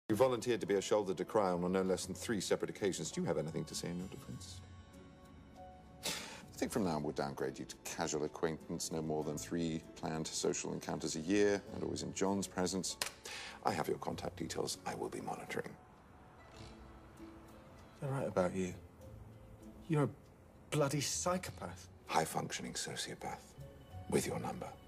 You volunteered to be a shoulder to cry on no less than 3 separate occasions. Do you have anything to say in your defense? I think from now on we'll downgrade you to casual acquaintance, no more than 3 planned social encounters a year, and always in John's presence. I have your contact details. I will be monitoring. They're right about you. You're a bloody psychopath. High-functioning sociopath. With your number.